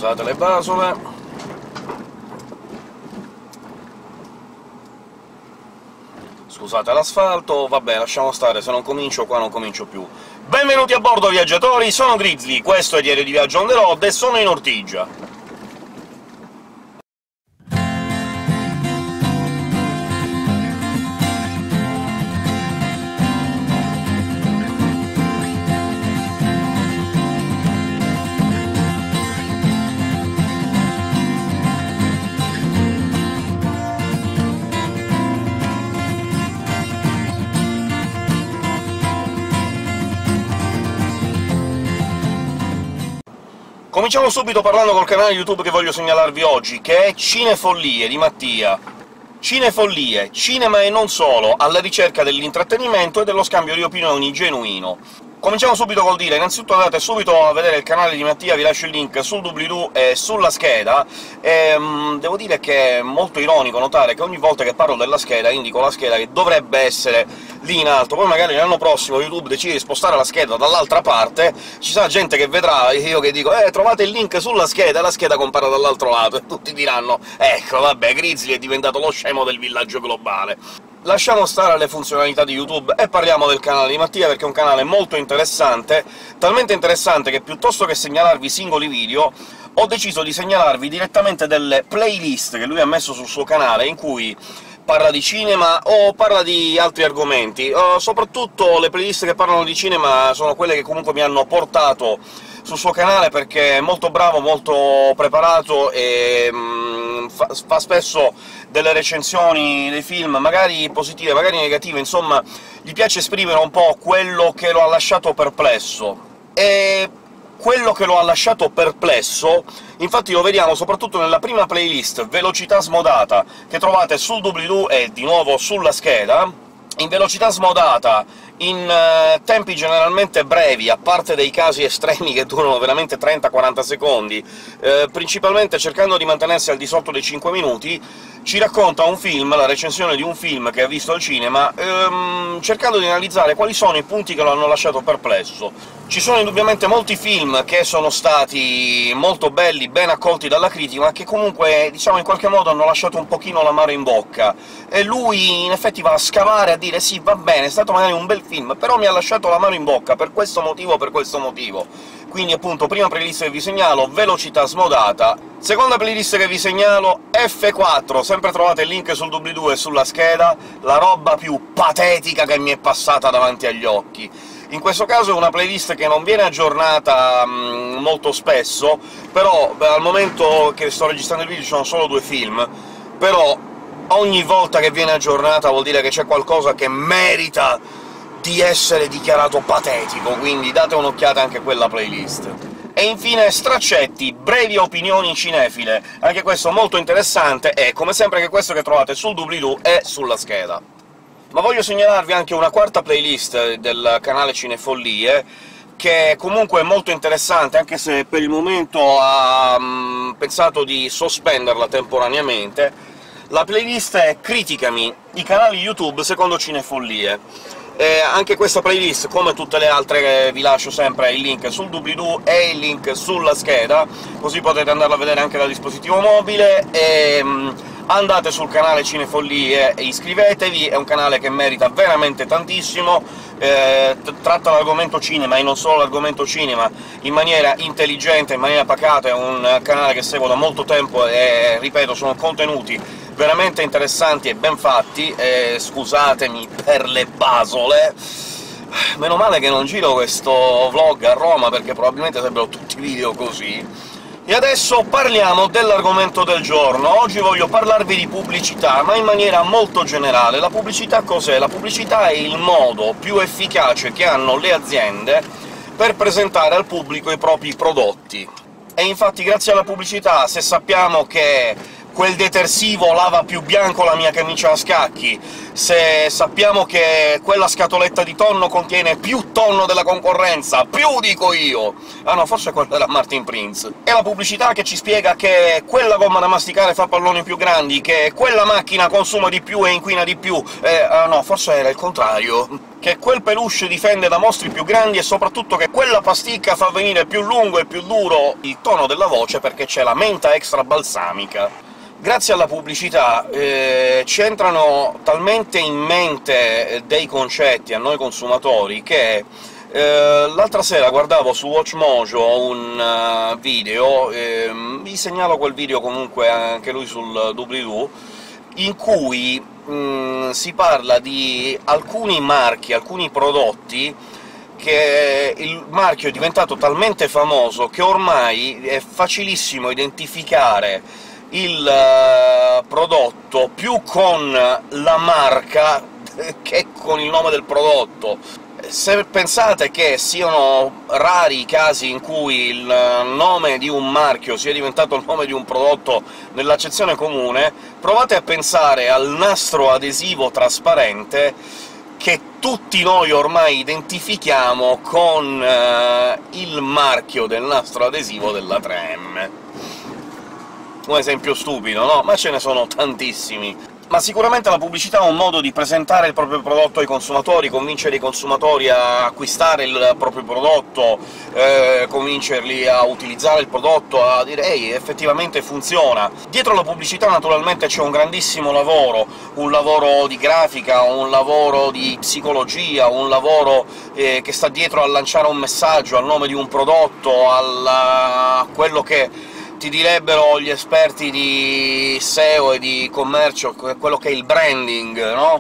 Scusate le basole. Scusate l'asfalto, vabbè, lasciamo stare, se non comincio qua non comincio più. Benvenuti a bordo, viaggiatori, sono Grizzly, questo è Diario di Viaggio on the road e sono in Ortigia. Cominciamo subito parlando col canale YouTube che voglio segnalarvi oggi, che è Cinefollie di Mattia. Cinefollie, cinema e non solo, alla ricerca dell'intrattenimento e dello scambio di opinioni genuino. Cominciamo subito col dire, innanzitutto andate subito a vedere il canale di Mattia, vi lascio il link sul doobly-doo e sulla scheda, e devo dire che è molto ironico notare che ogni volta che parlo della scheda indico la scheda che dovrebbe essere lì in alto, poi magari l'anno prossimo YouTube decide di spostare la scheda dall'altra parte, ci sarà gente che vedrà io che dico trovate il link sulla scheda, e la scheda compare dall'altro lato, e tutti diranno ecco, vabbè, Grizzly è diventato lo scemo del villaggio globale. Lasciamo stare le funzionalità di YouTube e parliamo del canale di Mattia, perché è un canale molto interessante, talmente interessante che piuttosto che segnalarvi singoli video, ho deciso di segnalarvi direttamente delle playlist che lui ha messo sul suo canale, in cui parla di cinema o parla di altri argomenti. Soprattutto le playlist che parlano di cinema sono quelle che comunque mi hanno portato sul suo canale, perché è molto bravo, molto preparato e fa spesso delle recensioni dei film, magari positive, magari negative, insomma gli piace esprimere un po' quello che lo ha lasciato perplesso. E quello che lo ha lasciato perplesso, infatti, lo vediamo soprattutto nella prima playlist, Velocità smodata, che trovate sul doobly-doo e di nuovo sulla scheda. In velocità smodata, in tempi generalmente brevi, a parte dei casi estremi che durano veramente 30-40 secondi, principalmente cercando di mantenersi al di sotto dei 5 minuti, ci racconta un film, la recensione di un film che ha visto al cinema, cercando di analizzare quali sono i punti che lo hanno lasciato perplesso. Ci sono indubbiamente molti film che sono stati molto belli, ben accolti dalla critica, ma che comunque, diciamo, in qualche modo hanno lasciato un pochino l'amaro in bocca, e lui in effetti va a scavare, a dire «sì, va bene, è stato magari un bel film, però mi ha lasciato l'amaro in bocca per questo motivo, per questo motivo». Quindi, appunto, prima playlist che vi segnalo, Velocità smodata. Seconda playlist che vi segnalo, F4, sempre trovate il link sul doobly-doo e sulla scheda, la roba più patetica che mi è passata davanti agli occhi. In questo caso è una playlist che non viene aggiornata molto spesso, però al momento che sto registrando il video ci sono solo 2 film, però ogni volta che viene aggiornata vuol dire che c'è qualcosa che merita di essere dichiarato patetico, quindi date un'occhiata anche a quella playlist. E infine Straccetti, brevi opinioni cinefile, anche questo molto interessante, e come sempre anche questo che trovate sul doobly-doo e sulla scheda. Ma voglio segnalarvi anche una quarta playlist del canale Cinefollie, che comunque è molto interessante, anche se per il momento ha pensato di sospenderla temporaneamente. La playlist è Criticami, i canali YouTube secondo Cinefollie. Anche questa playlist, come tutte le altre che vi lascio sempre il link sul doobly-doo e il link sulla scheda, così potete andarla a vedere anche dal dispositivo mobile, e andate sul canale Cinefollie e iscrivetevi, è un canale che merita veramente tantissimo, tratta l'argomento cinema, e non solo l'argomento cinema, in maniera intelligente, in maniera pacata, è un canale che seguo da molto tempo e, ripeto, sono contenuti veramente interessanti e ben fatti, e scusatemi per le basole. Meno male che non giro questo vlog a Roma, perché probabilmente sarebbero tutti video così. E adesso parliamo dell'argomento del giorno. Oggi voglio parlarvi di pubblicità, ma in maniera molto generale. La pubblicità cos'è? La pubblicità è il modo più efficace che hanno le aziende per presentare al pubblico i propri prodotti. E infatti grazie alla pubblicità, se sappiamo che quel detersivo lava più bianco la mia camicia a scacchi, se sappiamo che quella scatoletta di tonno contiene più tonno della concorrenza, più dico io! Ah no, forse quella era Martin Prince. E la pubblicità che ci spiega che quella gomma da masticare fa palloni più grandi, che quella macchina consuma di più e inquina di più, ah no, forse era il contrario, che quel peluche difende da mostri più grandi, e soprattutto che quella pasticca fa venire più lungo e più duro il tono della voce perché c'è la menta extra balsamica. Grazie alla pubblicità ci entrano talmente in mente dei concetti a noi consumatori che l'altra sera guardavo su WatchMojo un video, vi segnalo quel video comunque anche lui sul doobly-doo, in cui si parla di alcuni marchi, alcuni prodotti, che il marchio è diventato talmente famoso che ormai è facilissimo identificare il prodotto più con la marca che con il nome del prodotto. Se pensate che siano rari i casi in cui il nome di un marchio sia diventato il nome di un prodotto nell'accezione comune, provate a pensare al nastro adesivo trasparente che tutti noi ormai identifichiamo con il marchio del nastro adesivo della 3M. Un esempio stupido, no? Ma ce ne sono tantissimi. Ma sicuramente la pubblicità è un modo di presentare il proprio prodotto ai consumatori, convincere i consumatori a acquistare il proprio prodotto, convincerli a utilizzare il prodotto, a dire «Ehi, effettivamente funziona». Dietro la pubblicità naturalmente c'è un grandissimo lavoro, un lavoro di grafica, un lavoro di psicologia, un lavoro che sta dietro a lanciare un messaggio, al nome di un prodotto, a quello che ti direbbero gli esperti di SEO e di commercio, quello che è il branding, no?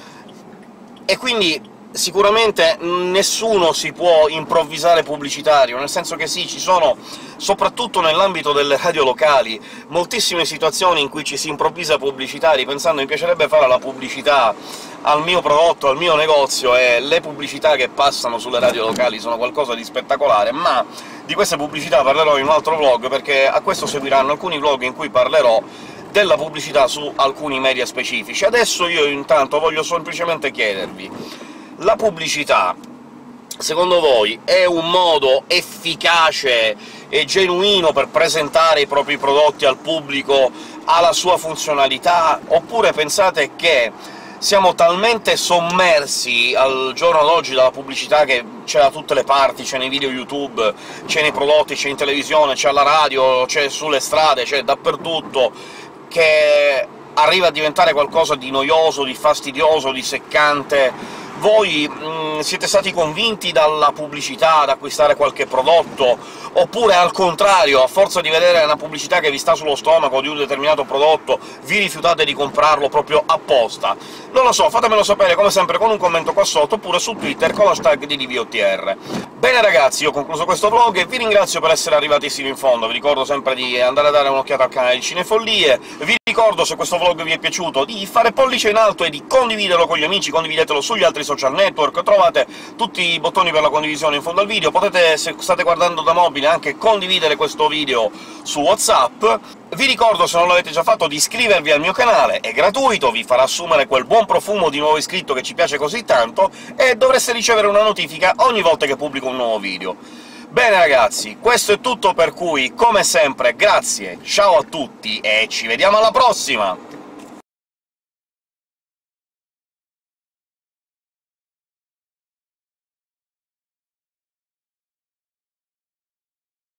E quindi sicuramente nessuno si può improvvisare pubblicitario, nel senso che sì, ci sono, soprattutto nell'ambito delle radio locali, moltissime situazioni in cui ci si improvvisa pubblicitari, pensando «mi piacerebbe fare la pubblicità al mio prodotto, al mio negozio», e le pubblicità che passano sulle radio locali sono qualcosa di spettacolare, ma di queste pubblicità parlerò in un altro vlog, perché a questo seguiranno alcuni vlog in cui parlerò della pubblicità su alcuni media specifici. Adesso io intanto voglio semplicemente chiedervi: la pubblicità, secondo voi, è un modo efficace e genuino per presentare i propri prodotti al pubblico, alla sua funzionalità, oppure pensate che siamo talmente sommersi al giorno d'oggi dalla pubblicità, che c'è da tutte le parti, c'è nei video YouTube, c'è nei prodotti, c'è in televisione, c'è alla radio, c'è sulle strade, c'è dappertutto, che arriva a diventare qualcosa di noioso, di fastidioso, di seccante? Voi siete stati convinti dalla pubblicità ad acquistare qualche prodotto, oppure al contrario, a forza di vedere una pubblicità che vi sta sullo stomaco di un determinato prodotto, vi rifiutate di comprarlo proprio apposta? Non lo so, fatemelo sapere come sempre con un commento qua sotto, oppure su Twitter con l'hashtag di DVOTR. Bene ragazzi, io ho concluso questo vlog e vi ringrazio per essere arrivati sino in fondo. Vi ricordo sempre di andare a dare un'occhiata al canale di Cinefollie, vi ricordo, se questo vlog vi è piaciuto, di fare pollice in alto e di condividerlo con gli amici, condividetelo sugli altri social network, trovate tutti i bottoni per la condivisione in fondo al video, potete, se state guardando da mobile, anche condividere questo video su WhatsApp. Vi ricordo, se non l'avete già fatto, di iscrivervi al mio canale, è gratuito, vi farà assumere quel buon profumo di nuovo iscritto che ci piace così tanto, e dovreste ricevere una notifica ogni volta che pubblico un nuovo video. Bene ragazzi, questo è tutto, per cui, come sempre, grazie, ciao a tutti, e ci vediamo alla prossima!